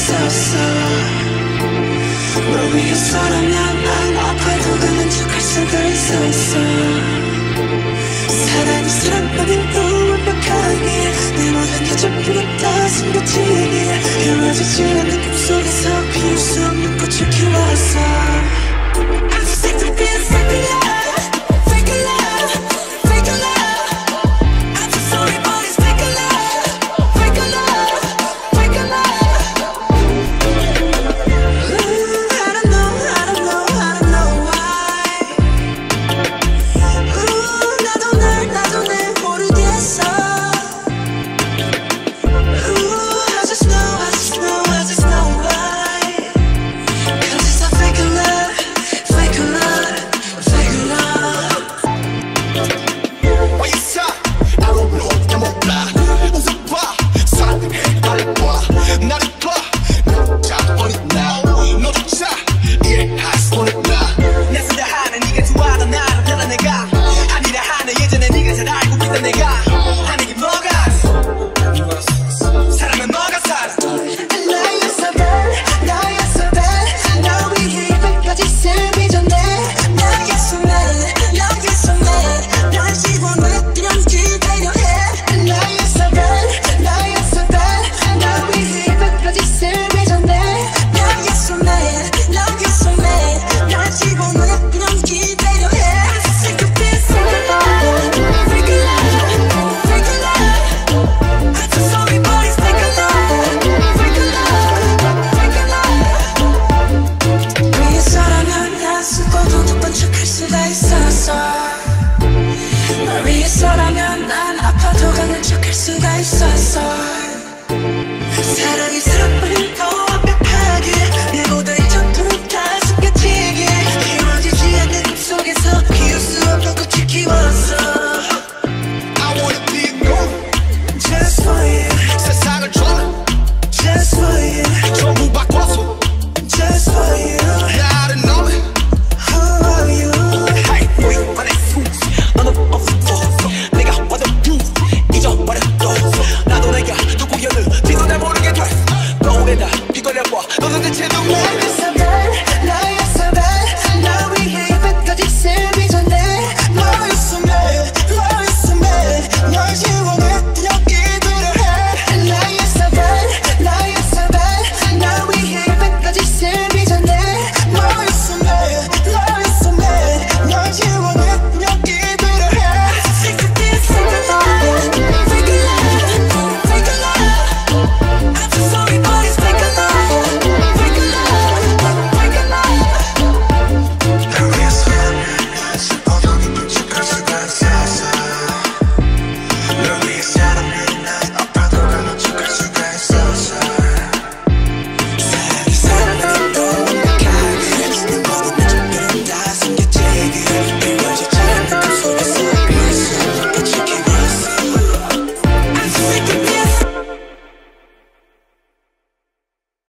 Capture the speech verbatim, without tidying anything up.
있었어. 널 위해서라면 난 아파도 가는 척할 수가 있었어. 사랑이 사랑만은 또 완벽하게 내 모든 게 전부 다 숨겨지기에 이루어지지 않는 꿈속에서 피울 수 없는 꽃을 키웠어. I'm so sick to be a fake love, fake love, fake love. I'm so sorry but it's fake love, fake love, fake love. Ooh, I don't know, I don't know, I don't know why. Ooh, 나도 날 나도 날 모르겠어. Ooh, I just know, I just know, I just know why. 'Cause it's a fake love, fake love, fake love. Why you stop? I don't know, 나 몰라. 웃어봐, 사랑해, 알아봐. 나를 봐, 자, 어디 나? 너조차 이해할 수 없나? 내 생각하는 네가 좋아하던 나를 변한 내가 아니라 하네. 예전에 네가 잘 알고 있던 내가 하는 게 뭐가? 사랑은 너가 살아. 나였어 난, 나였어 난. 너 위해 이백까지 쓰기 전에 나였어 난, 나였어 난. 널 집어넣으면 기다려 해. 나였어 난, 나였어 난. 너 위해 이백까지 쓰기 전에 나였어 난, 나였어 난. 널 집어넣으면 기다려 해. Sick of this, fake love, fake love, fake love. I'm so sorry but it's fake love, fake love, fake love. 위해서라면 난 쓰고도 두 번 척할 수가 있었어. 널 위해서라면 난 아파도 가는 척할 수가 있었어. 사랑이